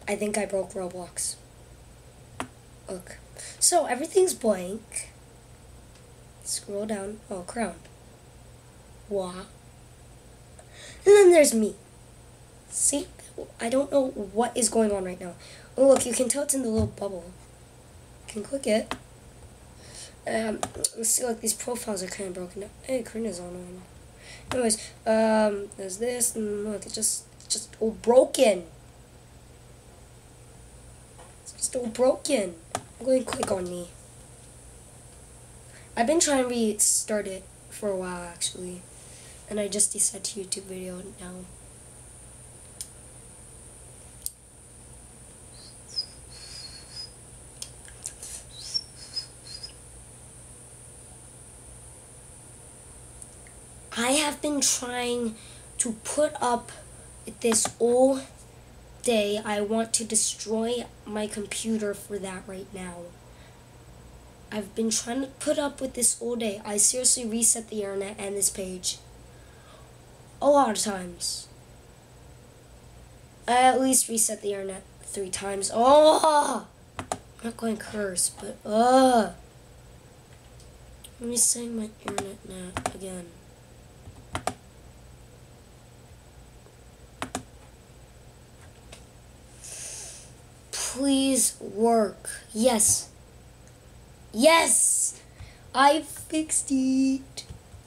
I think I broke Roblox. Look. So everything's blank. Scroll down. Oh, crown. Wow. And then there's me. See? I don't know what is going on right now. Oh, look, you can tell it's in the little bubble. You can click it. Let's see, like, these profiles are kind of broken. Hey, Karina's on right now. Anyways, there's this, and look, it's just all broken. It's just all broken. I'm going to click on me. I've been trying to restart it for a while, actually. And I just decided to YouTube video now. I have been trying to put up this all day. I want to destroy my computer for that right now. I've been trying to put up with this all day. I seriously reset the internet and this page a lot of times. I at least reset the internet 3 times. Oh! I'm not going to curse, but I'm resetting my internet now again. Please work. Yes. Yes! I fixed it.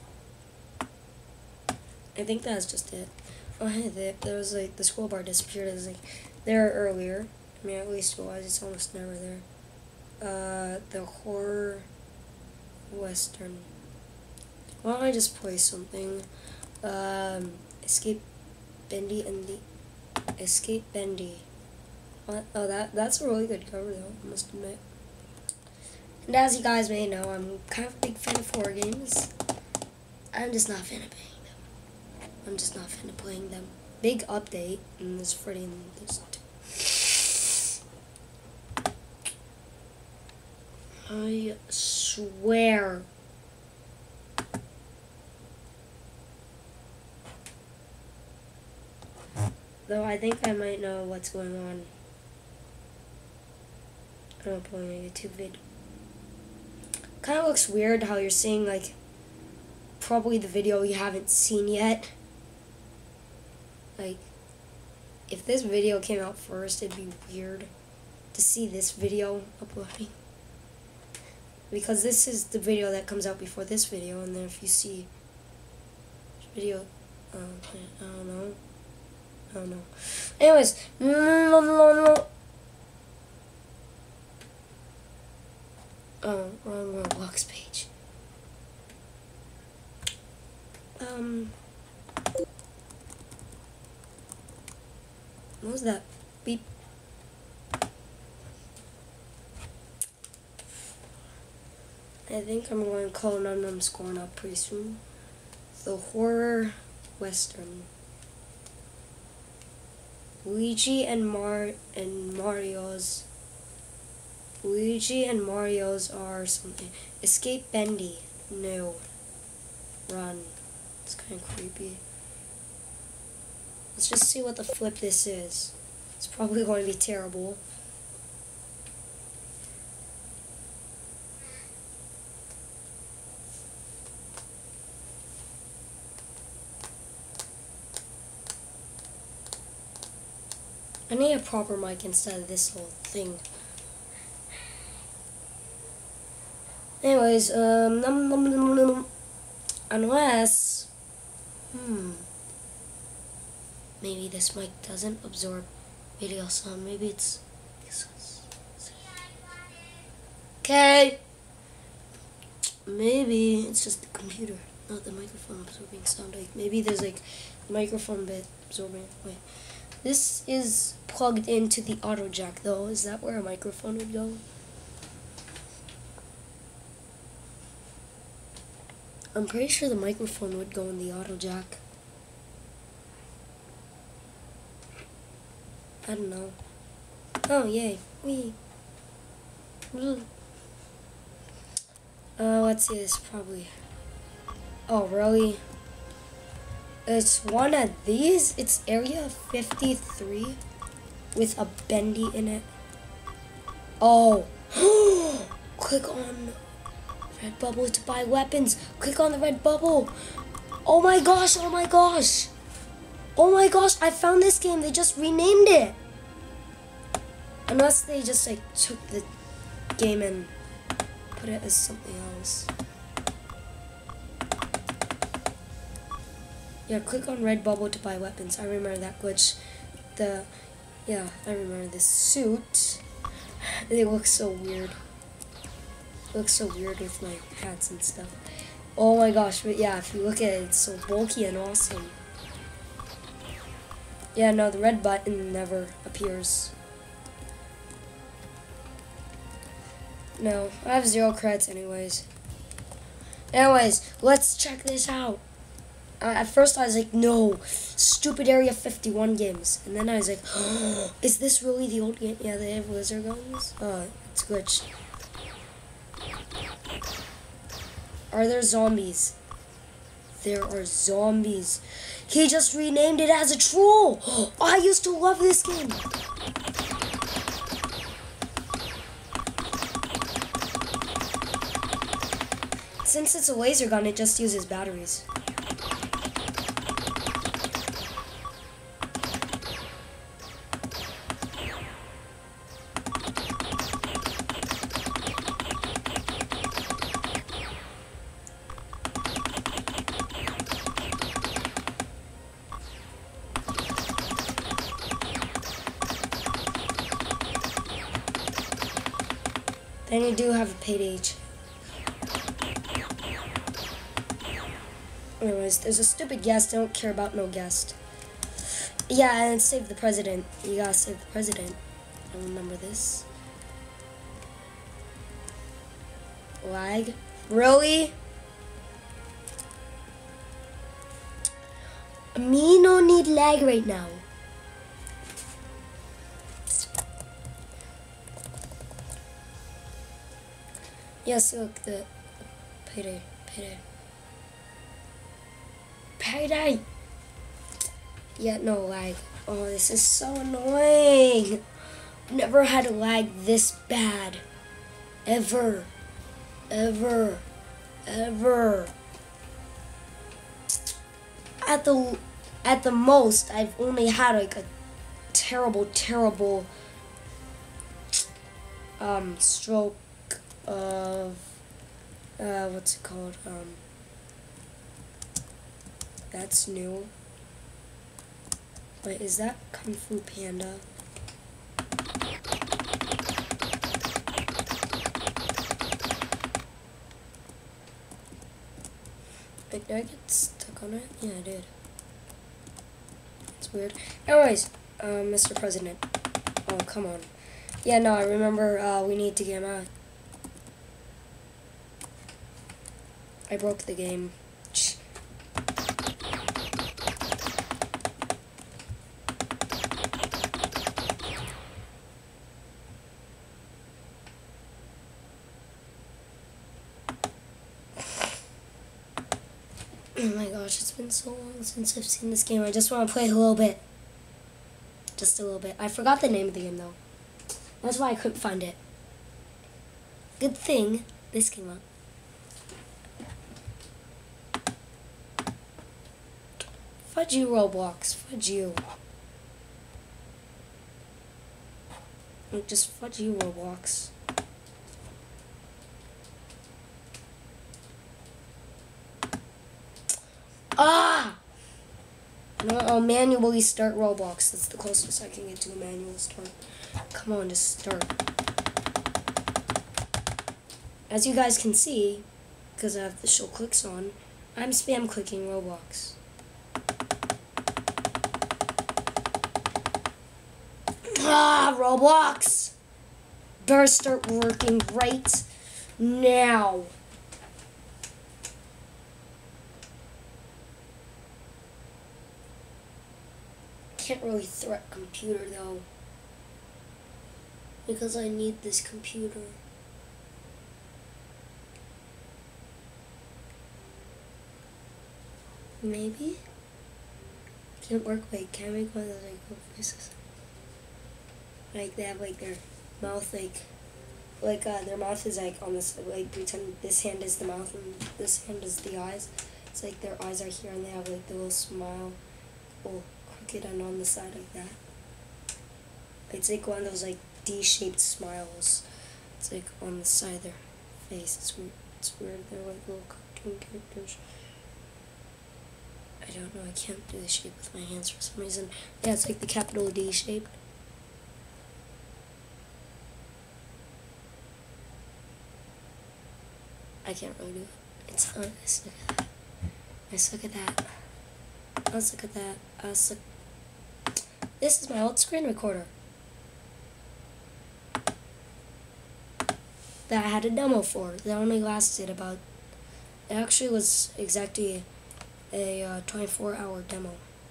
I think that's just it. Oh, hey, there was like the scroll bar disappeared. It was like there earlier. I mean, at least it was. It's almost never there. The horror western. Why don't I just play something? Escape Bendy and the Escape Bendy. What? Oh, that's a really good cover though, I must admit. And as you guys may know, I'm kind of a big fan of horror games. I'm just not a fan of playing them. I'm just not a fan of playing them. Big update, and there's Freddy and there's I swear. Though I think I might know what's going on. I'm uploading a YouTube vid. Kind of looks weird how you're seeing like probably the video you haven't seen yet. Like if this video came out first, it'd be weird to see this video uploading. Because this is the video that comes out before this video, and then if you see video, I don't know. I don't know. Anyways, oh, wrong Roblox page. What was that? Beep. I think I'm going to call Num Num scoring up pretty soon. The horror western. Luigi and Mario's. Luigi and Mario's are something. Escape Bendy. No. Run. It's kind of creepy. Let's just see what the flip this is. It's probably going to be terrible. I need a proper mic instead of this whole thing. Anyways, unless, maybe this mic doesn't absorb video sound. Maybe it's, okay. Maybe it's just the computer, not the microphone absorbing sound. Like maybe there's like the microphone bit absorbing it. Wait. This is plugged into the auto jack though. Is that where a microphone would go? I'm pretty sure the microphone would go in the auto jack. I don't know. Oh yay. Wee. Let's see, this probably. Oh really? It's one of these? It's area 53? with a bendy in it. Oh. Click on red bubble to buy weapons. Click on the red bubble. Oh my gosh, oh my gosh. Oh my gosh, I found this game. They just renamed it. Unless they just like took the game and put it as something else. Yeah, click on red bubble to buy weapons. I remember that glitch. Yeah, I remember this suit. It looks so weird. It looks so weird with my hats and stuff. Oh my gosh, but yeah, if you look at it, it's so bulky and awesome. Yeah, no, the red button never appears. No, I have 0 credits anyways. Anyways, let's check this out. At first I was like, no, stupid Area 51 games. And then I was like, oh, is this really the old game? Yeah, they have laser guns. Oh, it's glitched. Are there zombies? There are zombies. He just renamed it as a troll. Oh, I used to love this game. Since it's a laser gun, it just uses batteries. Then you do have a paid age. Anyways, there's a stupid guest. I don't care about no guest. Yeah, and save the president. You gotta save the president. I remember this. Lag? Really? Me no need lag right now. Yes, look, the payday. Yeah, no lag. Oh, this is so annoying. I've never had a lag this bad. Ever. At the most, I've only had like a terrible stroke of what's it called? That's new. Wait, is that Kung Fu Panda? Wait, did I get stuck on it? Yeah, I did. It's weird. Anyways, Mr. President. Oh, come on. Yeah, no, I remember we need to get him out. I broke the game. Oh my gosh, it's been so long since I've seen this game. I just want to play a little bit. Just a little bit. I forgot the name of the game though. That's why I couldn't find it. Good thing this came up. Fudge you, Roblox. Fudge you. Just fudge you, Roblox. Ah! No, I'll manually start Roblox. That's the closest I can get to a manual start. Come on, just start. As you guys can see, because I have the show clicks on, I'm spam clicking Roblox. Ah, Roblox! Better start working right now. Can't really threat computer though, because I need this computer. Maybe? Can't work. Wait, can I make one of those like voices? Like they have like their mouth their mouth is like on this, like pretend this hand is the mouth and this hand is the eyes. It's like their eyes are here and they have like the little smile, little crooked end on the side like that. It's like one of those like D-shaped smiles. It's like on the side of their face. It's weird. It's weird. They're like little cartoon characters. I don't know. I can't do the shape with my hands for some reason. Yeah, it's like the capital D shape. I can't really do it. It's I suck at that. I suck at that. I suck at that. I suck. This is my old screen recorder that I had a demo for. That only lasted about. It actually was exactly a 24-hour demo.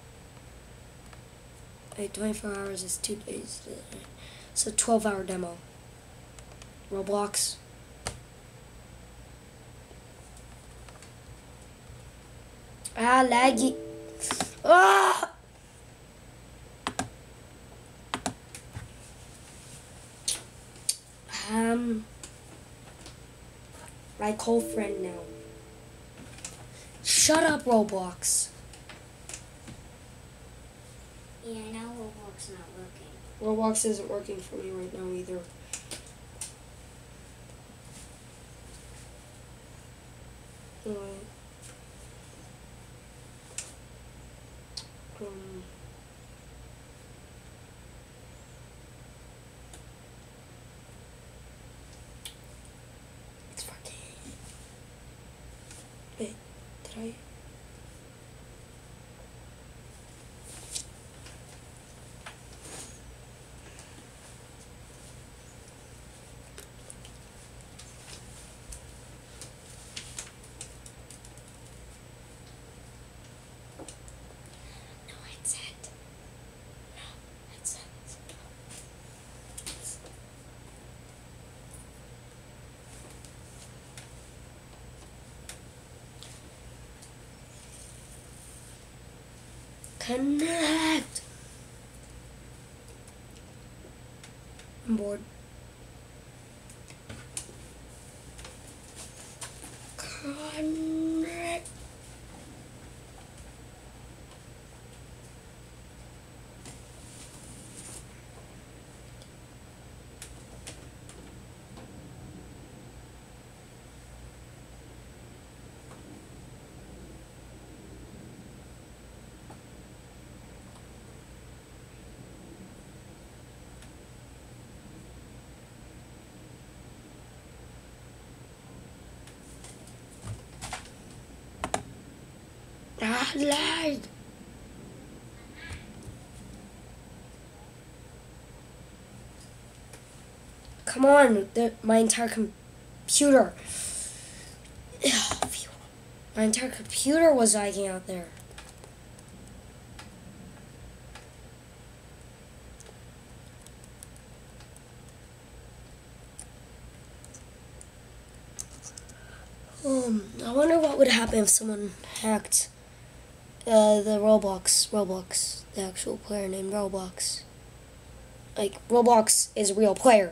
24 hours is 2 days. It's a 12-hour demo. Roblox. Ah, laggy. Ah! My cold friend now. Shut up, Roblox. Yeah, now Roblox not working. Roblox isn't working for me right now either. It's working. Wait, did I? Connect! I'm bored. Connect! I lied. Come on, my entire computer. My entire computer was lagging out there. I wonder what would happen if someone hacked the Roblox, the actual player named Roblox. Like, Roblox is a real player.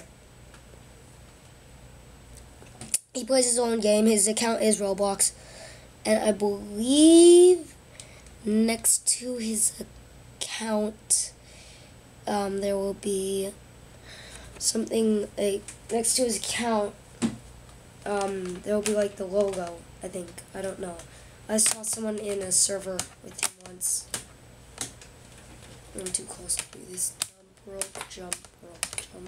He plays his own game, his account is Roblox, and I believe next to his account, there will be something, like, next to his account, there will be, like, the logo, I think. I don't know. I saw someone in a server with him once. I'm too close to do this. Jump, rope, jump.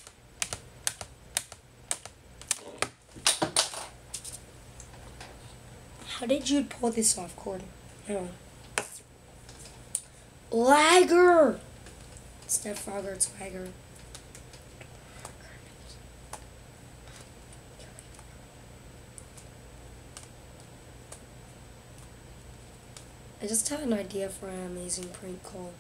How did you pull this off, Cord? No. Lagger! It's not Frogger, it's Lagger. I just have an idea for an amazing prank call.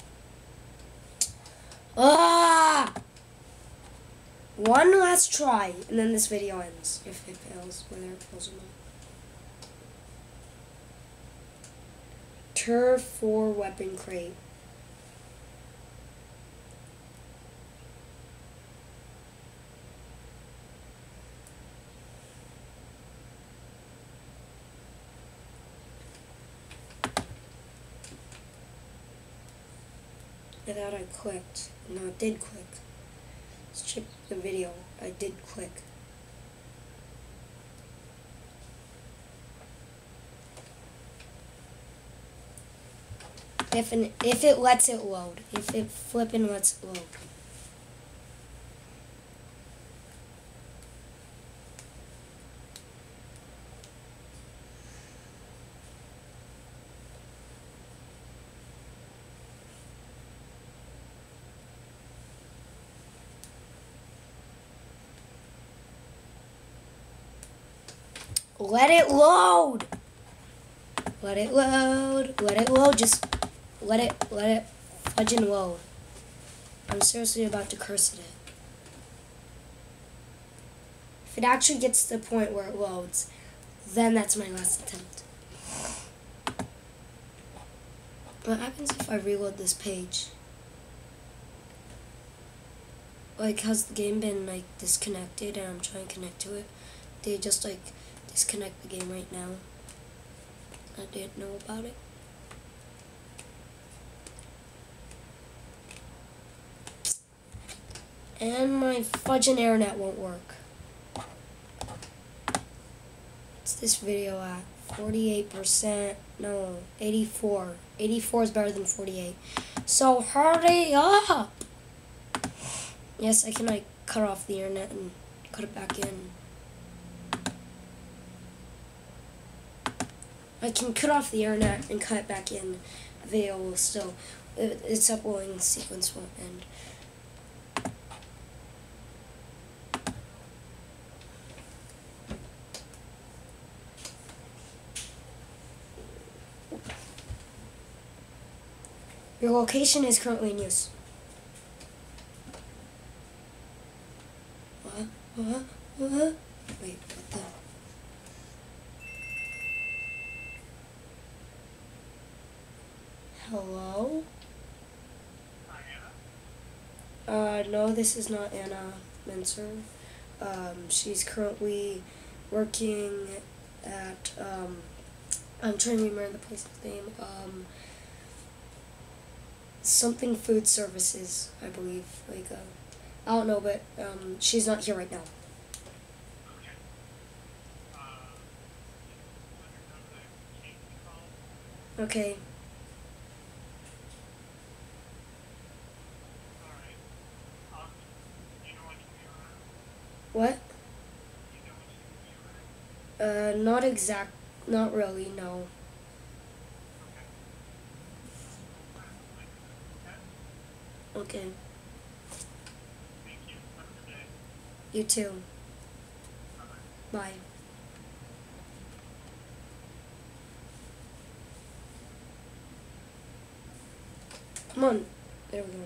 Ah! One last try, and then this video ends. If it fails, whether it fails or not. Turf 4 weapon crate. I thought I clicked. No, it did click. Let's check the video. I did click. If it lets it load. If it flippin' lets it load. Let it load. Let it load. Let it load. Just let it fudging load. I'm seriously about to curse at it. If it actually gets to the point where it loads, then that's my last attempt. What happens if I reload this page? Like, has the game been like disconnected and I'm trying to connect to it? They just like disconnect the game right now. I didn't know about it. And my fudging internet won't work. What's this video at? 48%? No, 84. 84 is better than 48. So hurry up! Yes, I can like cut off the internet and cut it back in. I can cut off the internet and cut it back in. The video will still, its uploading sequence won't end. Your location is currently in use. What? Wait, what the? Hello? No, this is not Anna Menser. She's currently working at, I'm trying to remember the place's name, something food services, I believe, like, I don't know, but, she's not here right now. Okay. What? Not really, no. Okay. You too. Bye. Come on. There we go.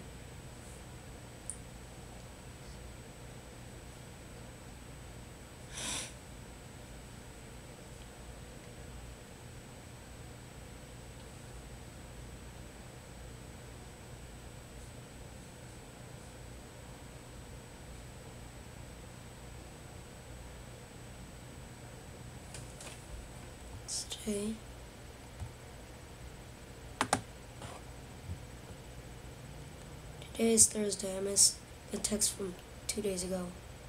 Stay. Today is Thursday. I missed the text from 2 days ago.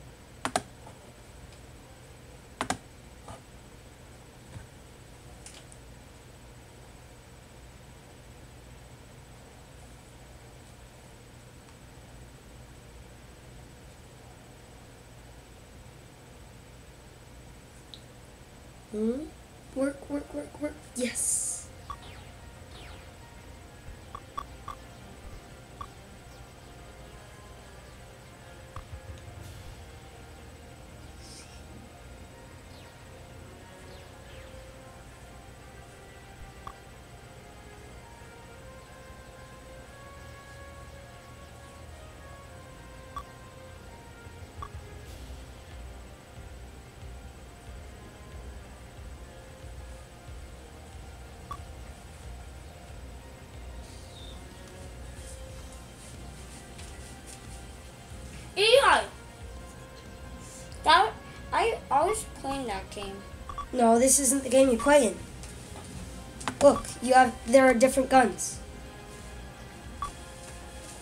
Work. Yes. Eli! I was playing that game. No, this isn't the game you play in. Look, there are different guns.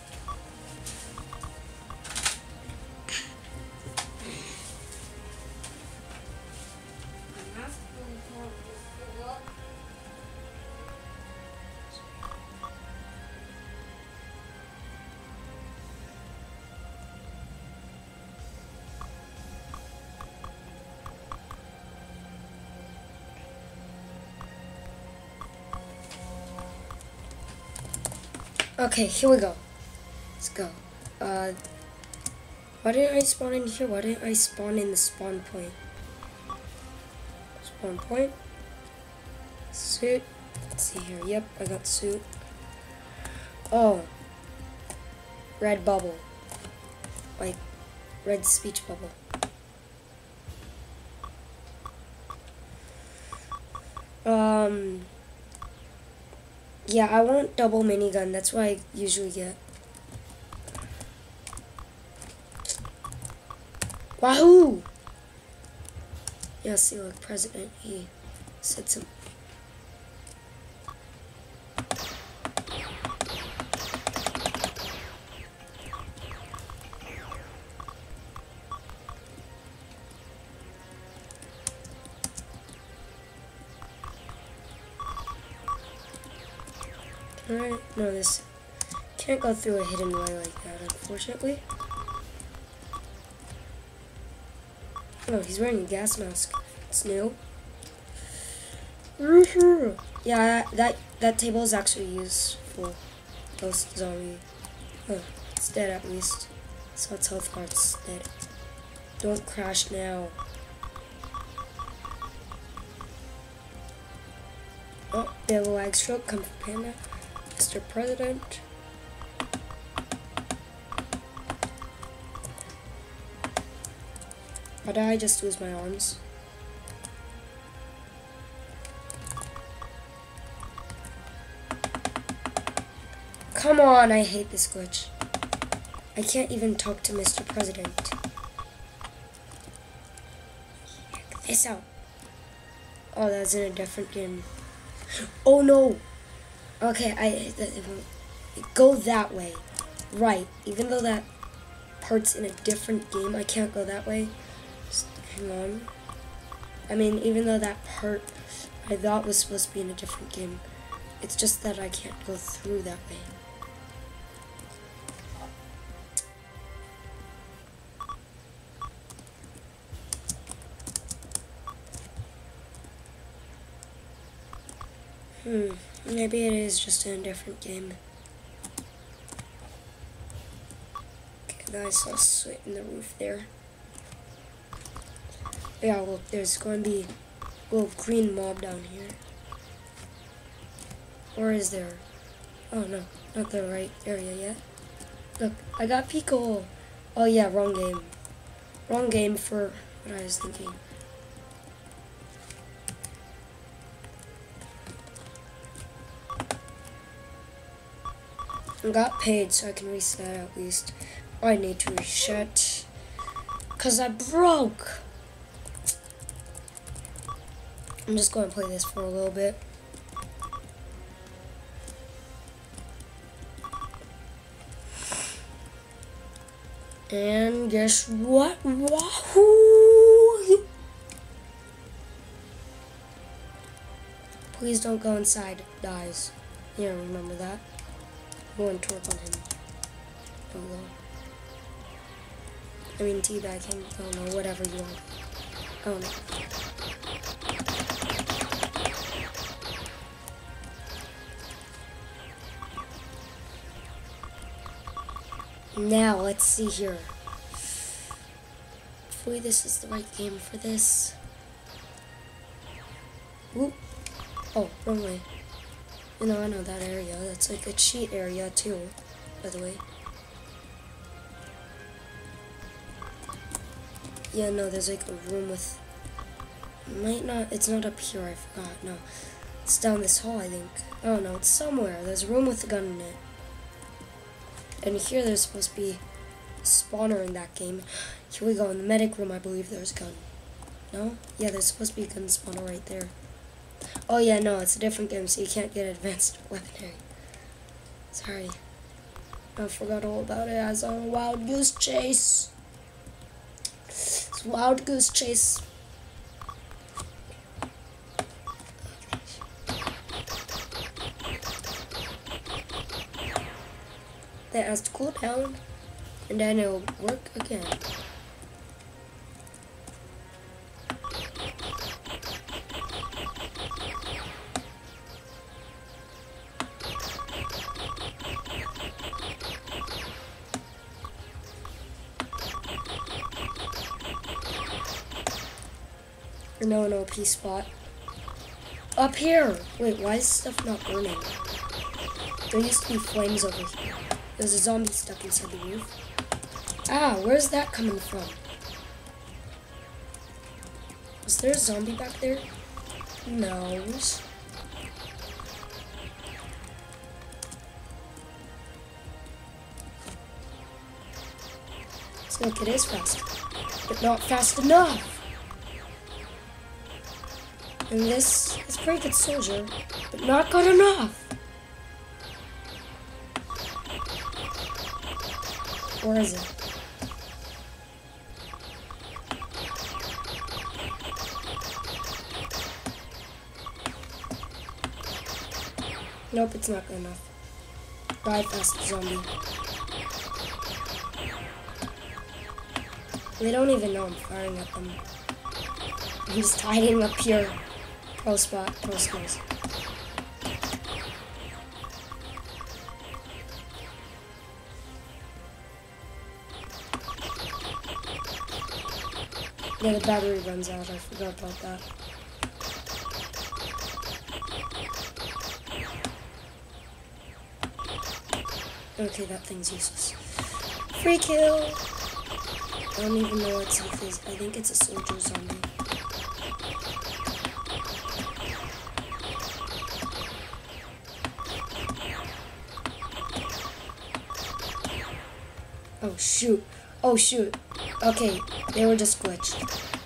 Okay, here we go. Let's go. Why didn't I spawn in here? Why didn't I spawn in the spawn point? Spawn point. Suit. Let's see here. Yep, I got suit. Oh. Red bubble. Like, red speech bubble. Yeah, I want double minigun. That's what I usually get. Wahoo! Yeah, see, look, President, he said some. Alright, no, this can't go through a hidden way like that, unfortunately. Oh, he's wearing a gas mask. It's new. Yeah, that table is actually useful. Ghost zombie. Oh, it's dead at least. So its health part's dead. Don't crash now. Oh, they have a lag stroke. Come from Panda. Mr. President. Why did I just lose my arms? Come on, I hate this glitch. I can't even talk to Mr. President. Check this out. Oh, that's in a different game. Oh no! Okay, go that way. Right, even though that part's in a different game, I can't go that way. Just hang on. I mean, even though that part I thought was supposed to be in a different game, it's just that I can't go through that way. Maybe it is just in a different game. Okay, I saw sweat in the roof there. Yeah, look, there's going to be a little green mob down here. Or is there? Oh no, not the right area yet. Look, I got Pico. Oh yeah, wrong game. Wrong game for what I was thinking. I got paid, so I can reset at least. I need to reset, cause I broke. I'm just going to play this for a little bit. And guess what? Wahoo! Please don't go inside. It dies. Yeah, remember that. I'm going to work on him. Don't go. I mean, teabagging. I don't know, whatever you want. I don't know. Now, let's see here. Hopefully this is the right game for this. Whoop. Oh, wrong way. You know, I know that area. That's like a cheat area too, by the way. Yeah, no, there's like a room with... It's not up here, I forgot. No, it's down this hall, I think. Oh no, it's somewhere. There's a room with a gun in it. And here there's supposed to be a spawner in that game. Here we go, in the medic room I believe there's a gun. No? Yeah, there's supposed to be a gun spawner right there. Oh yeah, no, it's a different game, so you can't get advanced weaponry. Sorry. I forgot all about it. I was on a wild goose chase. It's a wild goose chase. That has to cool down, and then it'll work again. Or no, an OP spot. Up here! Wait, why is stuff not burning? There used to be flames over here. There's a zombie stuck inside the roof. Ah, where's that coming from? Was there a zombie back there? No. So look, it is fast. But not fast enough! And this is pretty good soldier, but not good enough! Where is it? Nope, it's not good enough. Die fast, zombie. They don't even know I'm firing at them. I'm just hiding up here. Pro spot, pro skills. Yeah, the battery runs out. I forgot about that. Okay, that thing's useless. Free kill! I don't even know what it is. I think it's a soldier zombie. Oh shoot. Oh shoot. Okay, they were just glitched.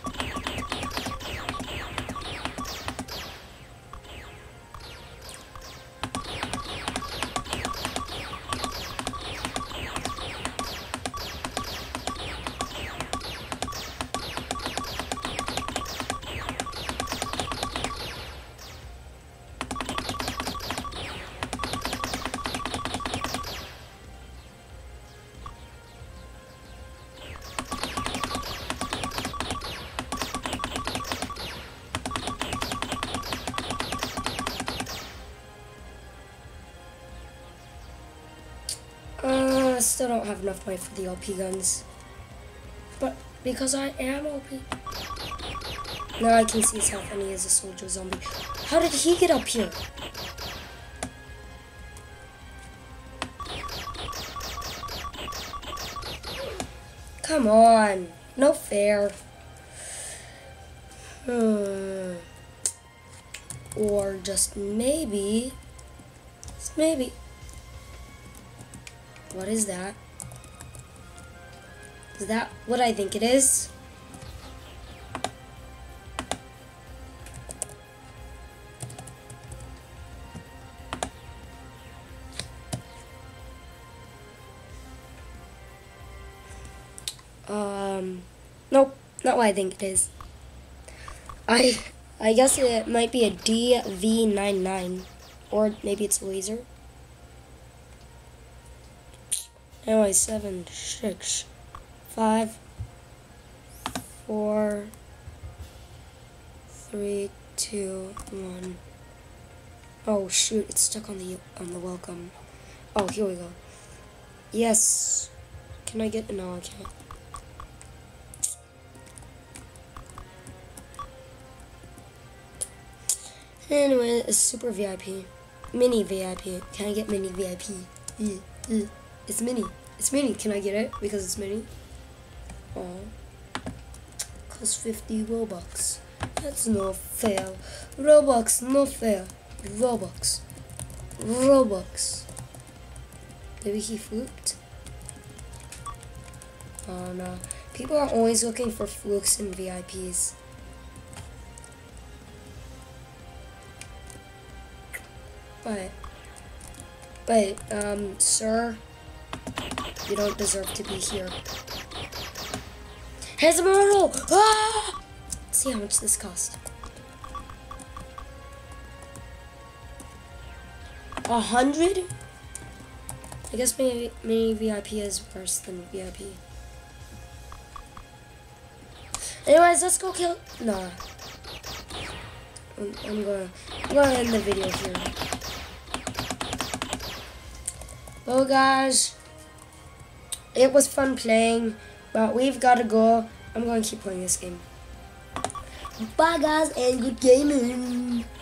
I still don't have enough money for the OP guns. But because I am OP. Now I can see his health and he is a soldier zombie. How did he get up here? Come on. No fair. Or just maybe. Maybe. What is that? Is that what I think it is? Nope, not what I think it is. I guess it might be a DV99, or maybe it's a laser. Anyway, 7, 6, 5, 4, 3, 2, 1. Oh shoot! It's stuck on the welcome. Oh, here we go. Yes. Can I get? No, I can't. Anyway, a super VIP, mini VIP. Can I get mini VIP? It's mini. It's mini. Can I get it? Because it's mini. Oh. Cost 50 Robux. That's not fair. Robux, not fair. Robux. Robux. Maybe he fluked? Oh no. People are always looking for flukes and VIPs. But, sir, you don't deserve to be here. Here's a model! Ah! Let's see how much this cost. 100? I guess maybe VIP is worse than VIP. Anyways, let's go kill. Nah. I'm gonna end the video here. Well, guys, it was fun playing, but we've got to go. I'm going to keep playing this game. Bye guys and good gaming.